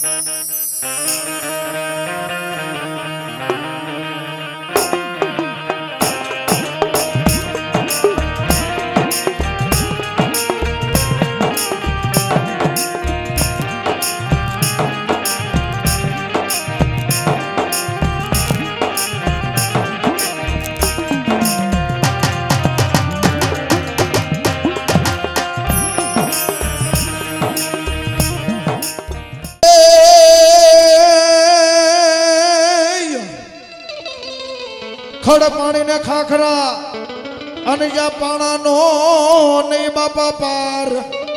खड़ पानी ने खाखरा अनजा पाना नो नहीं बापा पार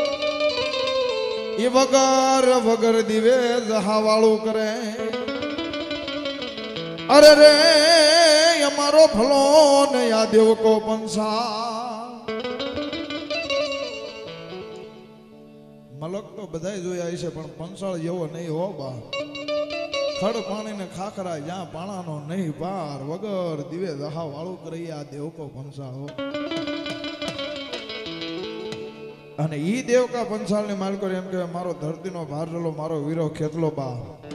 ये वगर वगर दिवे जहावाळू करे अरे रे हमारो फलो ने या देव को पंसा मलक तो बधाई जोया छे पण पंसाळ जेवो नहीं हो बा खड़ पानी ने खाखरा ज्યાં પાણાનો નહીં પાર વગર દિવે દહા વાળું કરી આ દેવ કો પંસાળો અને ઈ દેવ કા પંસાળ ને માલકો એમ કે મારો ધરતીનો ભારલો મારો વીરો ખેતલો બા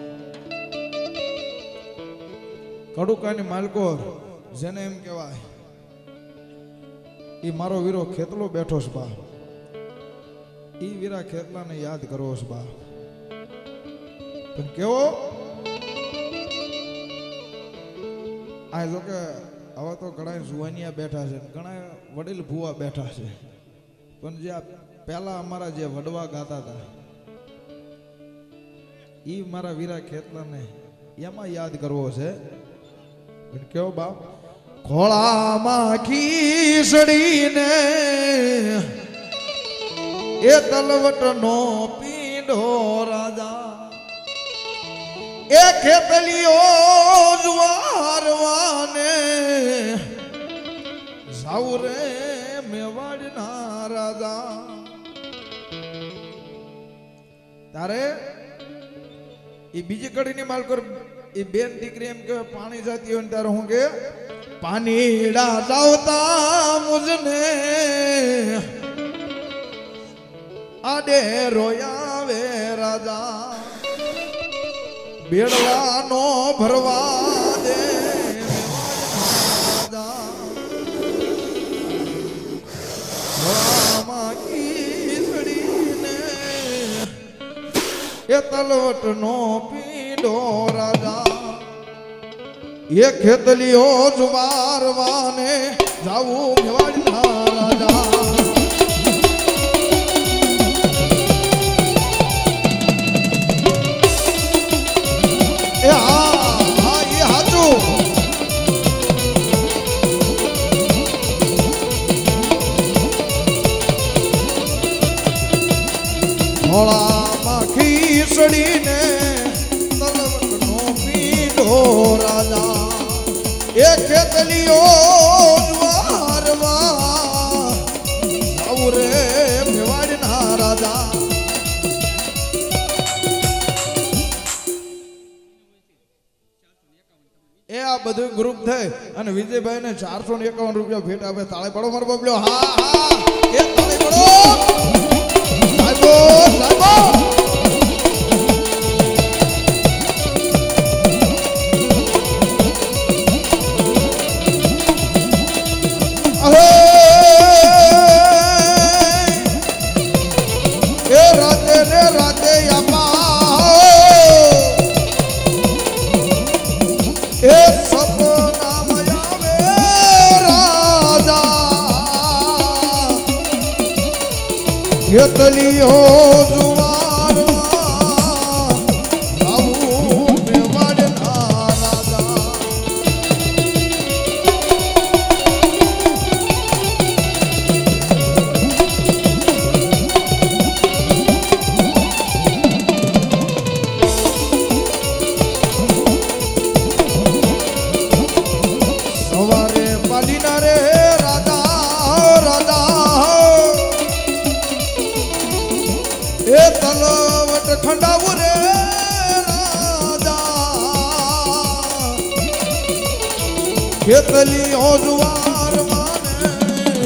કડુકાની માલકો જેને એમ કહેવાય ઈ મારો વીરો ખેતલો બેઠો છે બા ઈ વીરા ખેતલાને યાદ કરો છે બા પણ કેવો आ जो के हवा तो घणा जुवानिया बैठा है घणा वडील भूआ बैठा है पण जे पहला अमारा जे वडवा गाता था ई मारा वीरा खेतला ने एमा याद करवो छे पण क्यों बाप खोला मां खीसड़ी ने ए तलवट नो पींडो राजा ए खेतलियो जुवारवाने साउरे मेवाड़ना राजा तारे ये बीजी कड़ी नहीं माल कर ये बेन दीकरी एम के पानी जाती हो तारे होंगे पानी डा जावता मुझने आडे रोया वे राजा बेड़वा नो भरवा दे राजा रामा की सड़ी ने ये तलवट नो पीडो राजा ये खेतलियो जुबारवाने जाऊ मेवाड़ना राजा भोला माखी सड़ी ने तलवट नो पीडो राजा एक खेतलियो जुवारवा साउरे मेवाड़ना राजा ए आ बधु ग्रुप थे अने विजय भाई ने 451 रुपया भेट आपे ताळे पड़ो मार बबल्यो हा हा ए ताळे पड़ो साइबो साइबो अहे ए राते ने राते यापा ए सपना मयावे राजा खेतलियो जुवारवा जाऊ मेवाड़ना राजा सवारे पालीना रे राजा राजा ए तलवट खंडाऊ रे राजा खेतलियो जुवार माने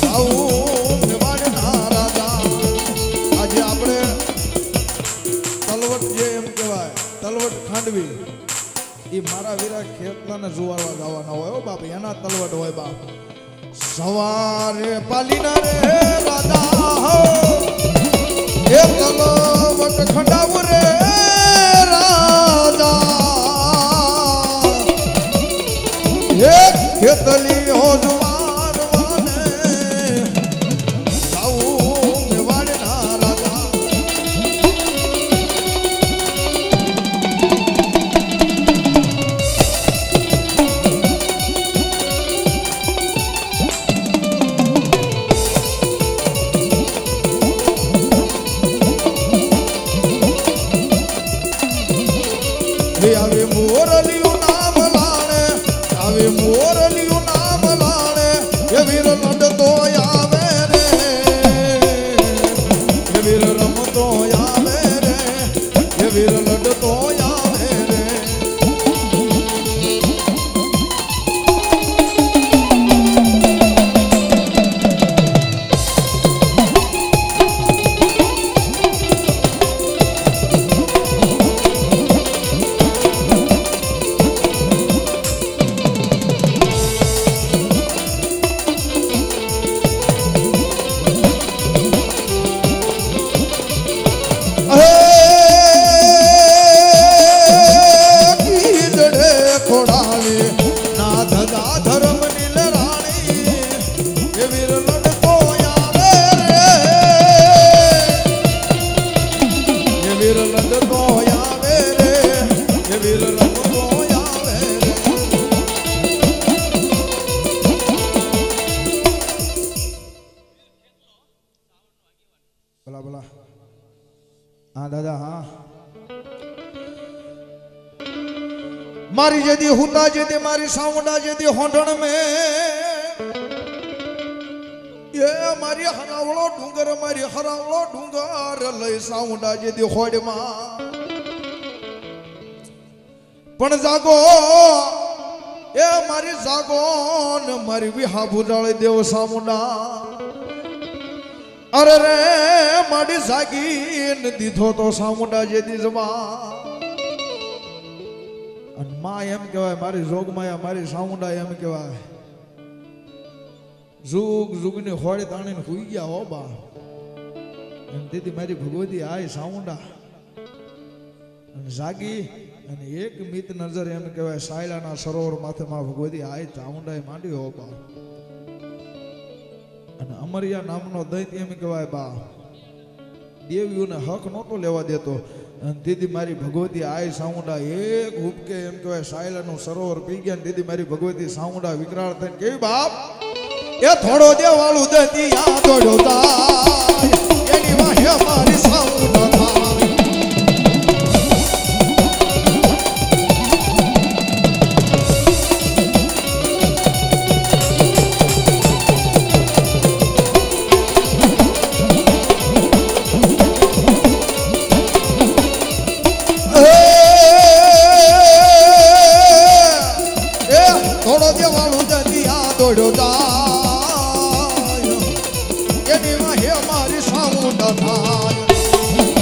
जाऊ मेवाड़ना राजा आज आपणे તલવટ જે એમ કહેવાય તલવટ ખાંડવી એ મારા વીરા ખેતલાને જુવારવા ગાવાના હોય હો બાપ એના તલવટ હોય બાપ સવારે પાલીના રે રાજા એ તલવટ ખંડાવ રે રાજા એ ખેતલી હો જુવારવાને જાવું મેવાડના રાજા આવે મોરલિયું નામ લાણે આવે મોરલિયું નામ લાણે એ વીર લડતો આવે રે એ વીર રમતો આવે રે એ વીર લડતો આવે રે मारी जदी हुता जदी मारी सावंडा जदी होंडण में ये मारी हरावलो डूंगर लई सावंडा जदी होड मा पण जागो ए मारी जागो न मारी विहा बुजाळे देव सावंडा अरे रे माडी जागी न दीधो तो सावंडा जदी जमा माँ एम कहवाय मारी जोग माया मारी सामुंडा एम कहवाय जुग जुगने होड़े ताणे ने हुई गया हो बा एम दीदी मारी भगवती आय सामुंडा जागी અને એક મિત નજર એમ કહેવાય સાયલાના સરોવર માથે માં ભગવતી આય ચામુંડાએ માંડી હો બા અને અમરિયા નામનો દૈત્ય એમ કહેવાય બા દેવીઓને હક નહોતો લેવા દેતો दीदी मारी भगवती आय सामुंडा एक हुबके एम कहे सायलानु सरोवर पी गया दीदी मारी भगवती सामुंडा विकराल थईने केवी बाप ए थोड़ो देवाळू दती आ थोड़ो ताय एनी वाहे मारी सामुंडा थोड़ो ताय एनी वाहे मारी सामुंडा थाय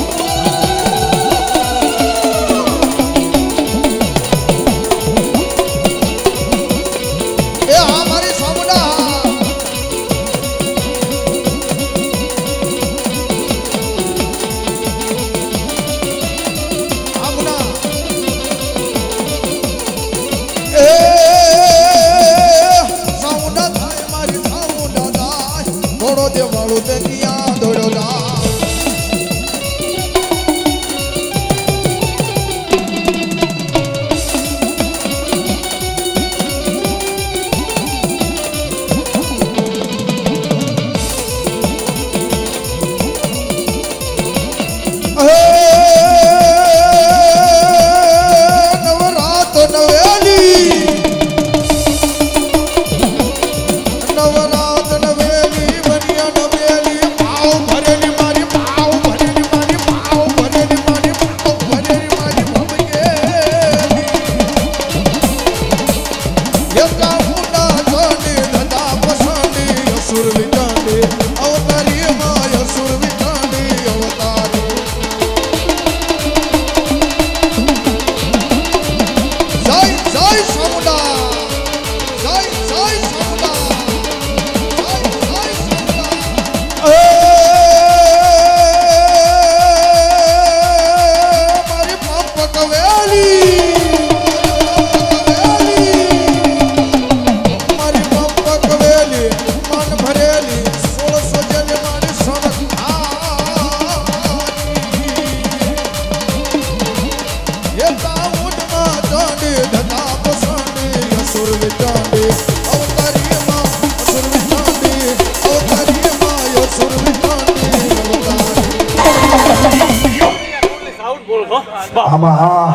આમાં હા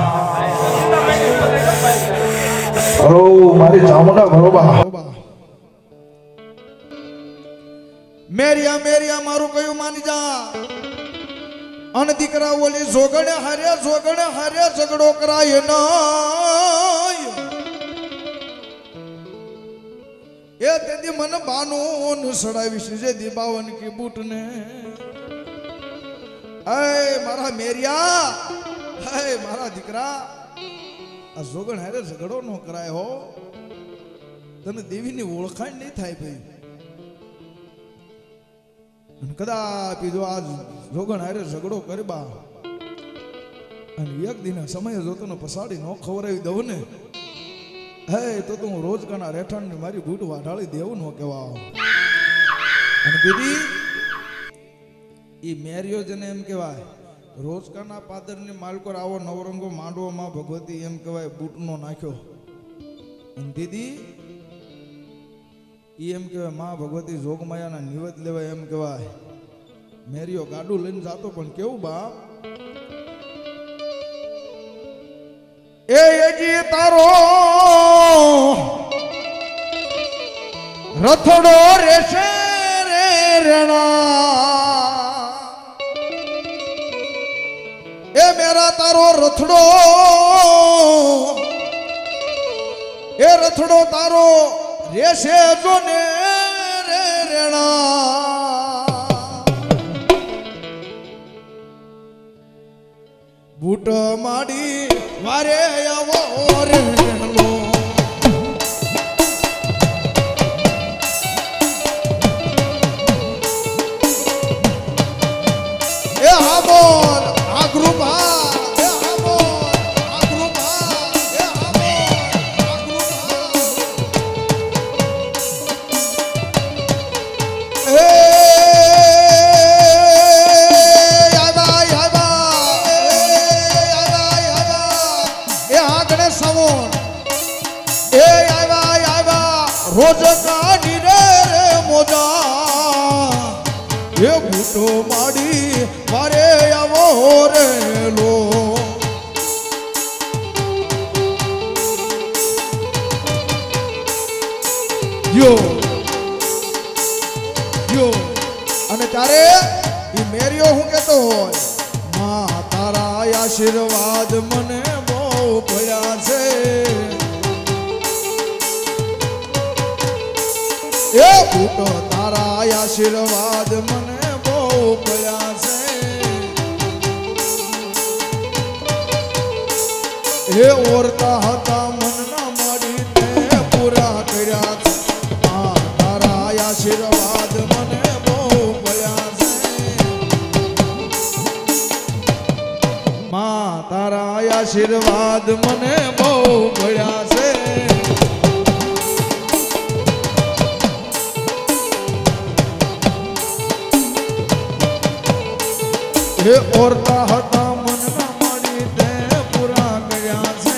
ઓ મારી ચામુંડા બરોબર મેરિયા મેરિયા મારું કયું માની જા અન દીકરા ઓલી જોગણે હારે ઝઘડો કરાય નહીં એ તેદી મન બાનું સડાવીશ જે દીબાવન કી બૂટ ને એ મારા મેરિયા હે મારા દીકરા આ જોગણ હારે ઝઘડો નો કરાય હો તને દેવીની ઓળખાણ નહીં થાય ભાઈ કદાપી જો આ જોગણ હારે ઝઘડો કરબા અને એક દિન સમય જોતો ને પસાડી નો ખવરાવી દઉં ને હે તો હું રોજ કાના રેઠાણ ની મારી બૂટ વાઢાળી દેવું નો કેવા અને દીદી ઈ મેરિયો જને એમ કહેવાય રોજ કાના પાદર ની માલકોર આવો નવરંગો માંડવો માં ભગવતી એમ કહેવાય બૂટ નો નાખ્યો અને દીદી એમ કહેવાય માં ભગવતી જોગમાયાના નિવેદ લેવાય એમ કહેવાય મેરિયો ગાડું લઈને જાતો પણ કેવું બાપ એ યજી તારો રથડો રેશે રે રેણા એ મેરા તારો રથડો એ રથડો તારો રેશે જો ને રે રેણા બૂટ માડી વારે આવો રે રેણલો એ હામોર આ ગ્રુપ હા એ હામોર આ ગ્રુપ હા એ હામોર રોજ કાઢી રે મોજા એ બૂટો માડી વારે આવો રે લો યો અને તારે ઈ મેરિયો હું કેતો હોય માં તારા આશીર્વાદ મને બહુ ભર્યા છે એ બૂટો તારા આશીર્વાદ મને બહુ ભર્યા છે એ ઓરતા હતા મનના માડી તે પૂરા કર્યા છે તારા આશીર્વાદ મને બહુ ભર્યા છે માં તારા આશીર્વાદ મને બહુ ભર્યા છે એ ઓરતા હતા મનના માડી તે પૂરા કર્યા છે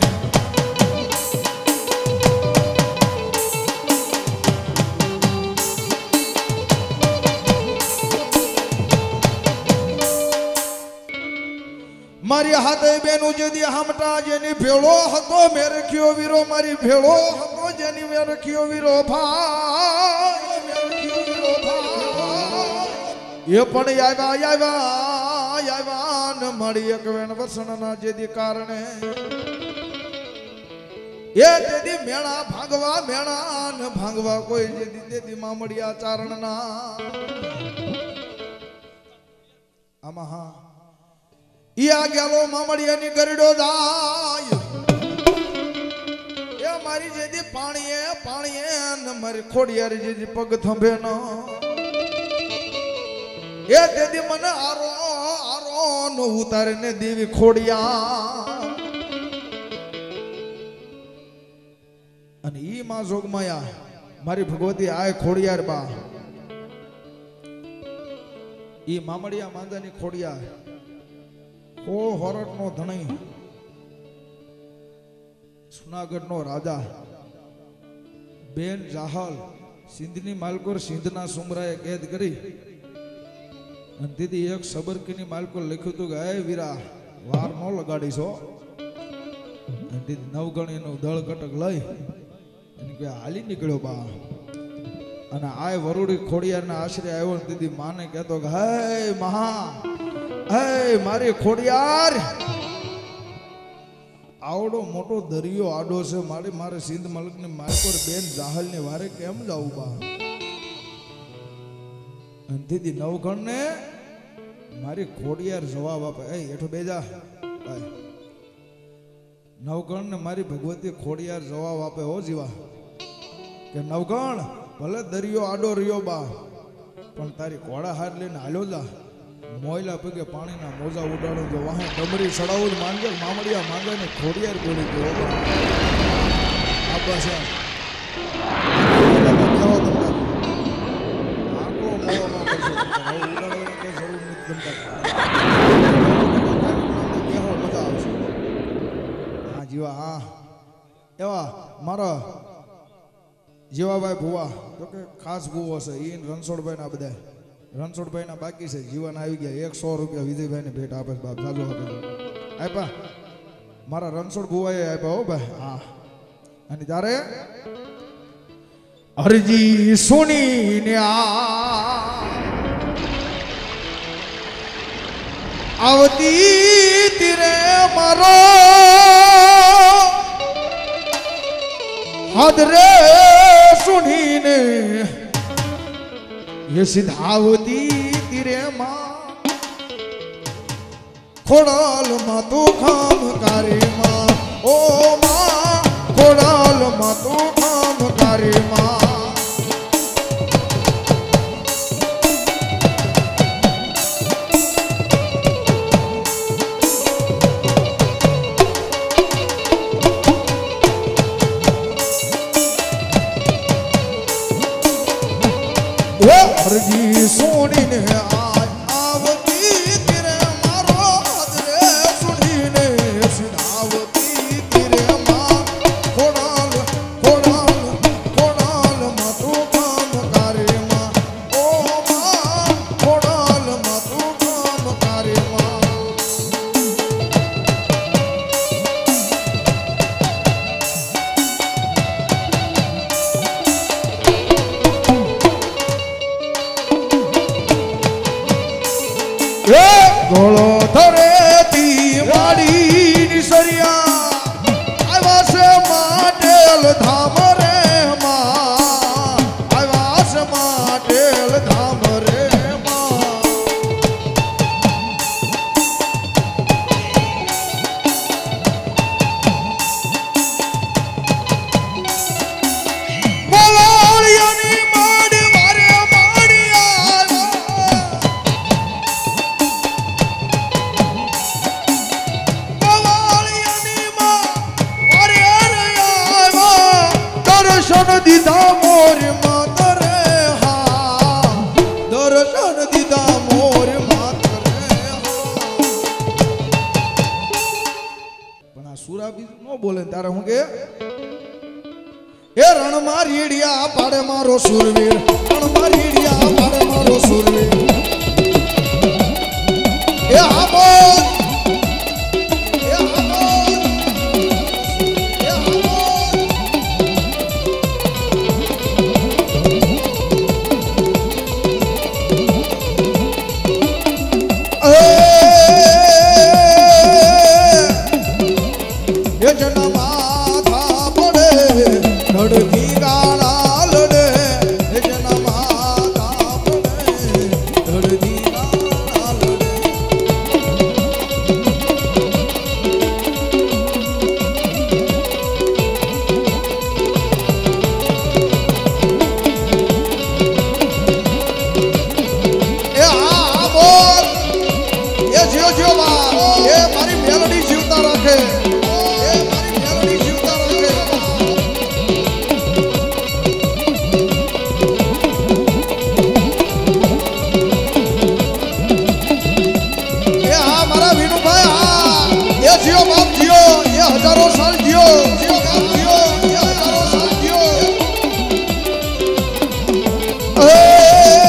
મારી હાથે બેનું જેદી હામટા જેની ભેળો હતો મેરખ્યો વીરો મારી ભેળો હતો જેની મેરખ્યો વીરો ભાઈ મેરખ્યો વીરો ભાઈ એ પણ આવ્યા ન મળી એક વેણ વસણના જેદી કારણે એ તેદી મેણા ભાંગવા કોઈ જેદી તેદી મામડિયા ચારણના આમાં હા ઈ આ ગેલો મામડિયાની ગરડો જાય એ મારી જેદી પાણીએ ન મારી ખોડિયારી જેદી પગ થંભે ન એ તેદી મને આરો નો ઉતારે ને દેવી ખોડિયા અને ઈ માં જોગમાયા મારી ભગવતી આય ખોડિયાર બા ઈ મામડિયા માંદાની ખોડિયાર ઓ હોરટ નો ધણી સુનાગઢ નો રાજા બેન જાહલ સિંધની માલકોર સિંધના સુમરાએ કેદ કરી અને દીદી એક સબરકીની માલકો લખ્યું હતું કે હે વીરા વાર નો લગાડીશો નવગણી નું દળ કટક લઈ એને કે હાલી નીકળ્યો બા અને આ વરુડી ખોડિયારના આશરે આવ્યો ને દીદી માને કહેતો કે હે મહા હે મારી ખોડિયાર આવડો મોટો દરિયો આડો છે મારે સિંધ મલક ને મારકોર બેન જાહલ ને વારે કેમ જાવું બા અને દીદી નવગણ ને મારી ખોડિયાર જવાબ આપે એ હેઠો બેજા નવગણ ને મારી ભગવતી ખોડિયાર જવાબ આપે હો જીવા કે નવગણ ભલે દરિયો આડો રહ્યો બા પણ તારી ઘોડા હાર લઈને હાલ્યો જા મોયલા પગે પાણીના મોજા ઉડાડો જો વાહે ડમરી સડાવું માંગે મામડિયા માંગે ને ખોડિયાર બોલી ગયો આ બસ જીવા હા એવા મારા જીવાભાઈ ભુવા તો કે ખાસ ભુવો છે એ રણછોડભાઈ ના બધા રણછોડભાઈ ના બાકી છે જીવન આવી ગયા 100 રૂપિયા વિજયભાઈ ને ભેટ આપે બાપ જાજો આપે આપ્યા મારા રણછોડ ભુવાએ આપ્યા હો ભાઈ હા અને તારે અરજી સુણીને આવતી તીરે મારો હાદરે સુણીને ये सिधावती तीरे माँ खोड़ाल माँ तो खाम कारे माँ ओ माँ खोड़ाल माँ तो खाम कारे माँ अरजी सोनी ने आज आवती तेरे मारो हदरे सुनी ने सिधावती तेरे माँ खोड़ाल खोड़ाल खोड़ाल माँ तू काम करे माँ ओ माँ खोड़ाल माँ तू काम करे माँ गोलो धरे ती माड़ी निसरिया आवास माटेल धाम रे माँ आवास माटेल धाम रे माँ बोलोड़ियानी माड़ी मारे माड़िया दर्शन दीदा मोर मात रे हाँ दर्शन दीदा मोर मात रे हाँ पण आ सूरा भी नो बोले तारे हूं के ए रण मारीडिया पाड़े मारो सूरवीर रण मारीडिया पाड़े मारो सूरवीर ए आबोद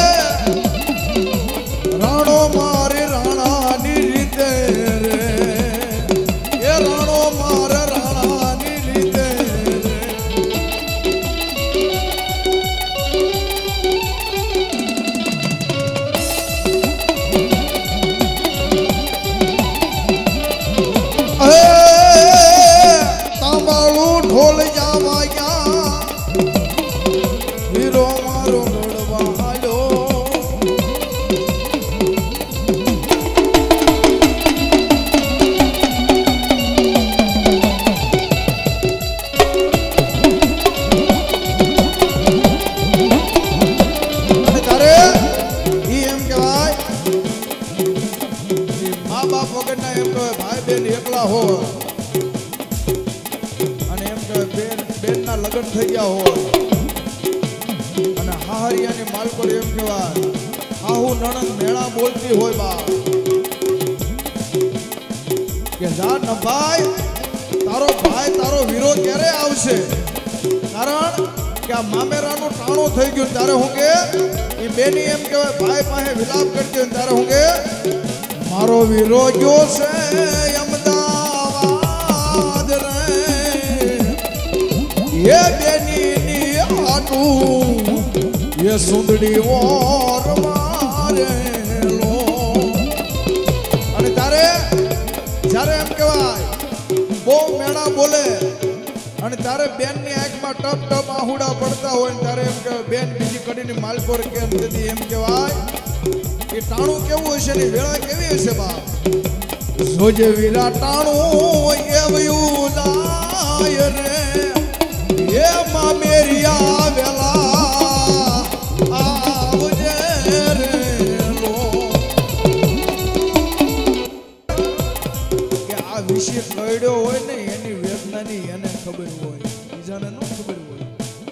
राणो मारे राणा निरीते रे કહે ભાઈ બેન એકલા હોય અને એમ કહે બેન ના લગ્ન થઈ ગયા હોય અને હાહરિયાની માલકોર એમ કહેવાય આહુ નણંદ મેળા બોલતી હોય બા કે જા ન ભાઈ તારો વીરો ક્યારે આવશે કારણ કે આ મામેરાનું ટાણું થઈ ગયું ત્યારે હું કે એ બેની એમ કહેવાય ભાઈ પાસે વિલાપ કરતી હોય ત્યારે હું કે મારો વીરો ગયો છે અમદાવાદ રે એ બેની ની આટું એ સુંદડી ઓર મારેલો અને જ્યારે એમ કહેવાય બહુ મેળા બોલે અને તારે બેન ની આંખમાં ટપ ટપ આહુડા પડતા હોય ને ત્યારે એમ કહેવાય બેન બીજી કડીની માલકોર કેમ તેથી એમ કહેવાય એ ટાણું કેવું હશે ને વેળા કેવી હશે બાપ સોજે વીરા ટાણું એવું લાય રે એ મામેરિયા વેલા આવજે રે લો કે આ વિશે કડ્યો હોય ને એની વેદનાની એને ખબર હોય બીજાને ન ખબર હોય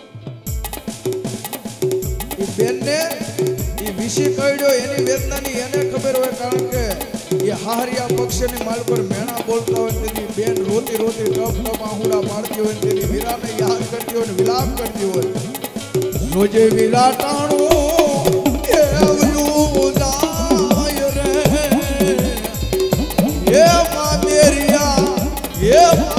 એ બેનને એ વિશે કડ્યો એની વેદનાની એને ખબર હોય કારણ કે એ હાહરિયા પક્ષની માલ પર મેણા બોલતા હોય તેથી બેન રોતી રોતી ટપ ટપ આહુડા પાડતી હોય તેથી વીરાને યાદ કરતી હોય ને વિલાપ કરતી હોય રોજે વીરા ટાણું એવું જાય રે એ મામેરિયા એ